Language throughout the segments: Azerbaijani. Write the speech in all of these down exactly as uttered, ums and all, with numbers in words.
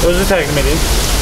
Özünü təqdim edin.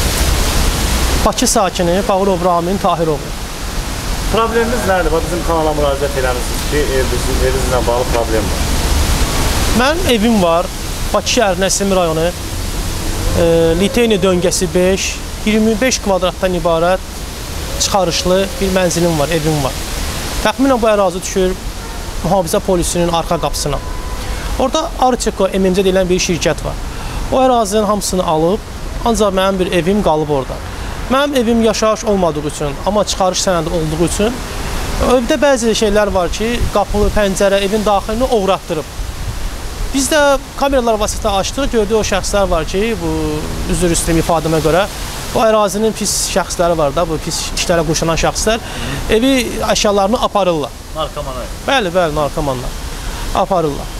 Bakı sakini Bağırov Ramin Tahiroğlu. Probleminiz nədir? Bizim kanala müraciət eləmişsiniz ki, evinizlə bağlı problem var. Mənim evim var. Bakı şəhəri Nəsimi rayonu. E, Liteyni döngəsi beş, iyirmi beş kvadratdan ibarət çıxarışlı bir mənzilim var, evim var. Təxminən bu ərazi düşür mühafizə polisinin arxa qapısına. Orada Arçeko M M C deyilən bir şirkət var. O ərazinin hamısını alıb, ancaq mənim bir evim qalıb orada. Mənim evim yaşayış olmadığı üçün, amma çıxarış sənədi olduğu üçün evdə bəzi şeylər var ki, qapı, pəncərə, evin daxilini oğratdırıb. Biz də kameralar vasitəsilə açdıq, gördük o şəxslər var ki, bu üzr istəyirəm ifadəmə görə, o ərazinin pis şəxsləri var da, bu pis işlərə qoşulan şəxslər evi əşyalarını aparırlar. Narkomanlar. Bəli, bəli, narkomanlar aparırlar.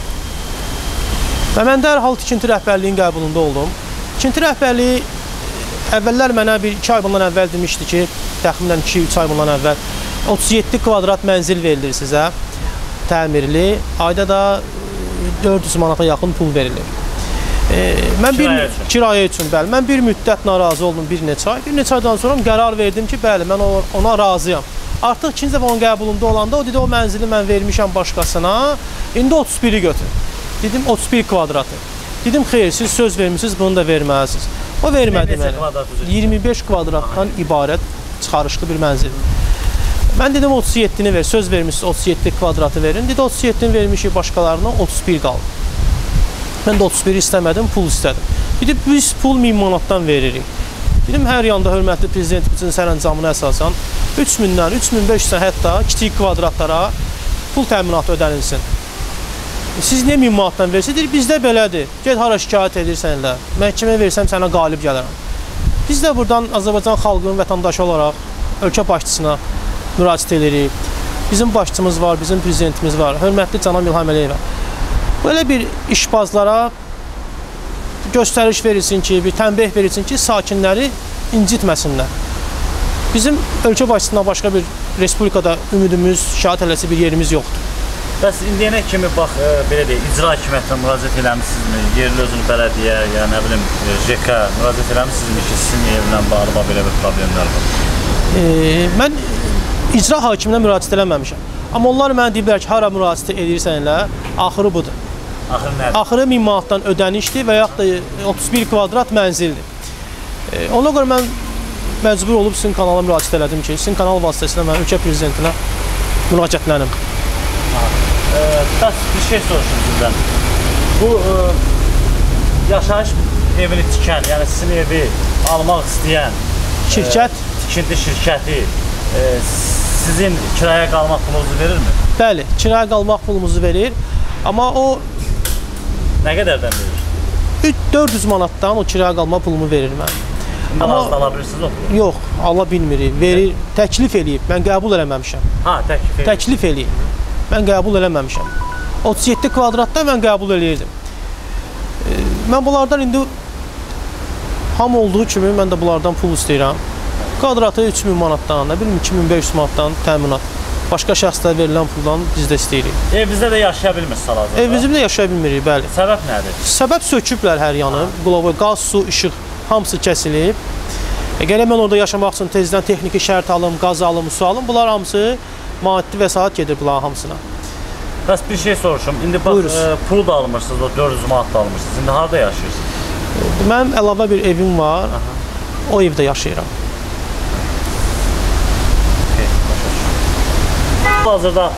Və mən dərhal tikinti rəhbərliyin qəbulunda oldum. Tikinti rəhbərliyi əvvəllər mənə bir iki ay bundan əvvəl demişdi ki, təxminən iki üç ay bundan əvvəl otuz yeddi kvadrat mənzil verilir sizə, təmirli, ayda da dörd yüz manata yaxın pul verilir. E, mən bir kirayə üçün, bəli, mən bir müddət narazı oldum, bir neçə ay. Bir neçə aydan sonra qərar verdim ki, bəli, mən ona razıyam. Artıq ikinci dəfə onun qəbulunda olanda o dedi, o mənzili mən vermişəm başqasına, indi otuz biri götür. Dedim, otuz bir kvadratı. Dedim, xeyr, siz söz vermişsiniz, bunu da verməlisiniz. O vermədi mənə. iyirmi beş kvadratdan ibarət çıxarışlı bir mənzil. Mən dedim, otuz yeddini ver, söz vermişsiniz, otuz yeddi kvadratı verin. Dedi, otuz yeddini vermişik başqalarına, otuz bir qaldı. Mən də otuz biri istəmədim, pul istədim. Dedi, biz pul min manatdan veririk. Dedim, hər yanda hörmətli prezidentimizin sərəncamına əsasən üç mindən, üç min beş yüzdən hətta kiçik kvadratlara pul təminatı ödənilsin. Siz niyə min manatdan versiniz? Deyir, bizdə belədir. Get hara şikayət edirsən elə. Məhkəməyə versəm sənə qalib gələrəm. Biz də buradan Azərbaycan xalqının vətəndaşı olaraq ölkə başçısına müraciət edirik. Bizim başçımız var, bizim prezidentimiz var. Hörmətli cənab İlham Əliyevə. Belə bir işbazlara göstəriş verilsin ki, bir tənbih verilsin ki, sakinləri incitməsinlər. Bizim ölkə başçısına başqa bir respublikada ümidimiz, şahid eləsi bir yerimiz yoxdur. Bəs indiyənə kimi, bax, e, belə deyək, icra hakimiyyətinə müraciət eləmişsinizmi? Yerli özünü bələdiyyə, ya nə bilim, J K müraciət eləmişsinizmi ki, sizin evlə bağlı belə bir problemlər var? E, mən icra hakiminə müraciət eləməmişəm. Amma onlar mənə deyiblər ki, hara müraciət edirsən elə, axırı budur. Axırı nədir? Axırı min manatdan ödənişdir və yaxud da otuz bir kvadrat mənzildir. E, ona görə mən məcbur olub sizin kanala müraciət elədim ki, sizin kanal vasitəsilə mən ölkə prezidentinə müraciətlənim. Bəs bir şey soruşum sizdən. Bu e, yaşayış evini tikən, yəni sizin evi almaq istəyən şirkət, e, tikinti şirkəti e, sizin kiraya qalmaq pulunuzu verirmi? Bəli, kiraya qalmaq pulumuzu verir. Amma o nə qədərdən verir? dörd yüz manatdan o kiraya qalma pulumu verir mən. Bundan az da alabilirsiniz o pulu? Yox, ala bilmirik. Verir, təklif eləyib. Mən qəbul eləməmişəm. Ha, təklif eləyib. Təklif eləyib. Mən qəbul eləməmişəm. otuz yeddi kvadratda mən qəbul eləyirdim. E, mən bunlardan indi ham olduğu kimi mən də bunlardan pul istəyirəm. Kvadratı üç min manatdan, nə bilim iki min beş yüz manatdan təminat. Başqa şəxslərə verilən puldan biz də istəyirik. Evinizdə də yaşaya bilmirsiniz hal-hazırda? Evimizdə yaşaya bilmirik, bəli. Səbəb nədir? Səbəb söküblər hər yanı. Qlobal qaz, su, işıq hamısı kəsilib. E, Gələ mən orada yaşamaq üçün tezdən texniki şərt alım, qaz alım, su alım. Bunlar hamısı maddi vəsait gedir bunların hamısına. Bəs bir şey soruşum. İndi bax, e, pulu da almışsınız, o dörd yüz manat da almışsınız. İndi harada yaşayırsınız? E, mənim əlavə bir evim var. Aha. O evdə yaşayıram. Okay, hazırda